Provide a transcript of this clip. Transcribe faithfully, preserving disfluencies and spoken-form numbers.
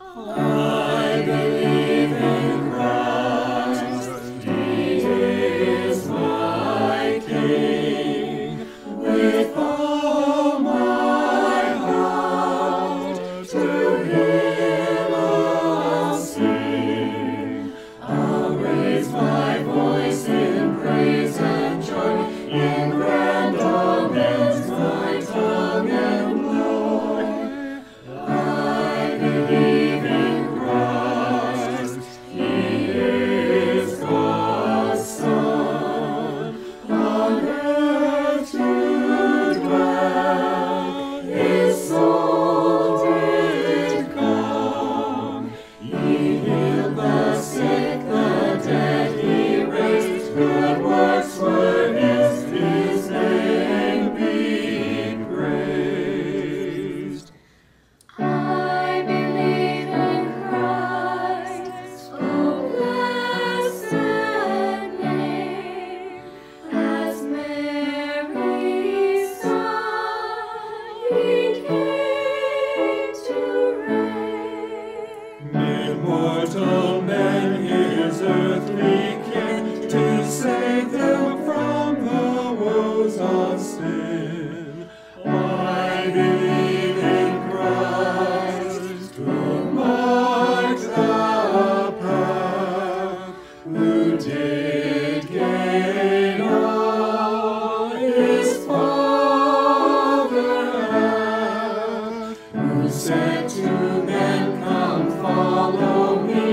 I believe in Christ, He is my King. With all my heart to Him I'll sing. I'll raise my voice in praise and joy, in grand amens my tongue employ. I believe in Christ, He is God's Son, on earth to dwell, His soul did come. He healed the sick, the dead He raised, good works were His, His name be praised. I believe in Christ, oh blessed name, as Mary's Son He came to reign. Made mortal men His earthly kin, to save them from the woes of sin. I believe in Christ, who marked the path, who did gain all His Father hath, who said to men, come follow me,